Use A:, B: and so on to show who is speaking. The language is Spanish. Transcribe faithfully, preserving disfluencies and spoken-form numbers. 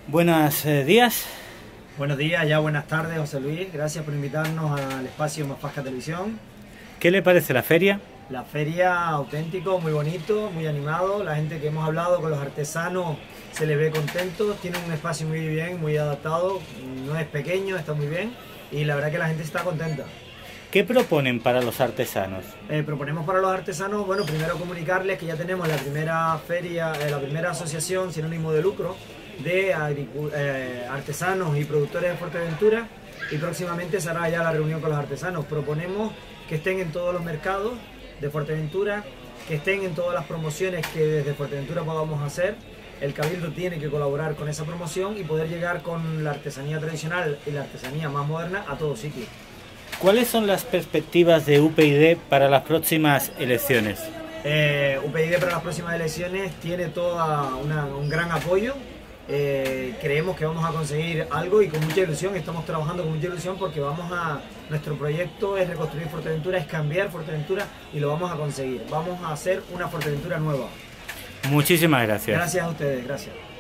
A: Buenos eh, días.
B: Buenos días, ya buenas tardes, José Luis. Gracias por invitarnos al espacio Mafasca Televisión.
A: ¿Qué le parece la feria?
B: La feria auténtico, muy bonito, muy animado. La gente que hemos hablado con los artesanos se les ve contentos. Tienen un espacio muy bien, muy adaptado. No es pequeño, está muy bien. Y la verdad que la gente está contenta.
A: ¿Qué proponen para los artesanos?
B: Eh, proponemos para los artesanos, bueno, primero comunicarles que ya tenemos la primera feria, eh, la primera asociación sin ánimo de lucro de eh, artesanos y productores de Fuerteventura, y próximamente se hará ya la reunión con los artesanos. Proponemos que estén en todos los mercados de Fuerteventura, que estén en todas las promociones que desde Fuerteventura podamos hacer. El Cabildo tiene que colaborar con esa promoción y poder llegar con la artesanía tradicional y la artesanía más moderna a todos sitios.
A: ¿Cuáles son las perspectivas de U P Ydy para las próximas elecciones?
B: Eh, U P Ydy para las próximas elecciones tiene toda una, un gran apoyo. Eh, creemos que vamos a conseguir algo y con mucha ilusión, estamos trabajando con mucha ilusión porque vamos a, nuestro proyecto es reconstruir Fuerteventura, es cambiar Fuerteventura y lo vamos a conseguir. Vamos a hacer una Fuerteventura nueva.
A: Muchísimas gracias.
B: Gracias a ustedes, gracias.